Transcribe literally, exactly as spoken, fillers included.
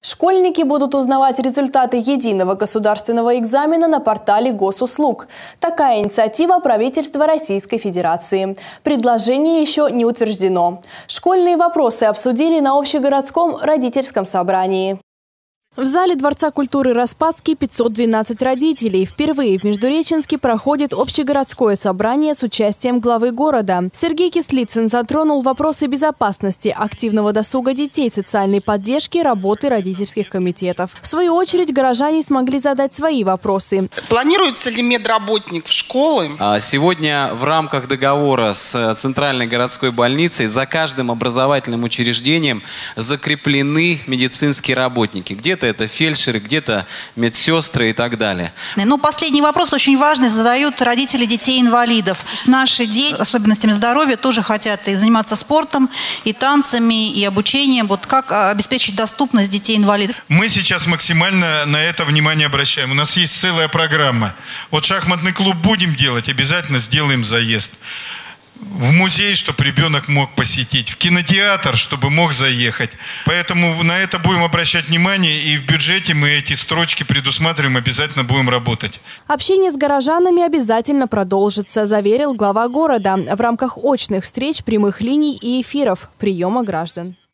Школьники будут узнавать результаты единого государственного экзамена на портале госуслуг. Такая инициатива правительства Российской Федерации. Предложение еще не утверждено. Школьные вопросы обсудили на общегородском родительском собрании. В зале Дворца культуры Распадский пятьсот двенадцать родителей. Впервые в Междуреченске проходит общегородское собрание с участием главы города. Сергей Кислицын затронул вопросы безопасности, активного досуга детей, социальной поддержки, работы родительских комитетов. В свою очередь горожане смогли задать свои вопросы. Планируется ли медработник в школы? Сегодня в рамках договора с Центральной городской больницей за каждым образовательным учреждением закреплены медицинские работники. Где-то это фельдшеры, где-то медсестры и так далее. Ну, последний вопрос очень важный задают родители детей-инвалидов. Наши дети с особенностями здоровья тоже хотят и заниматься спортом, и танцами, и обучением. Вот как обеспечить доступность детей-инвалидов? Мы сейчас максимально на это внимание обращаем. У нас есть целая программа. Вот шахматный клуб будем делать, обязательно сделаем заезд. В музей, чтобы ребенок мог посетить, в кинотеатр, чтобы мог заехать. Поэтому на это будем обращать внимание, и в бюджете мы эти строчки предусматриваем, обязательно будем работать. Общение с горожанами обязательно продолжится, заверил глава города в рамках очных встреч, прямых линий и эфиров приема граждан.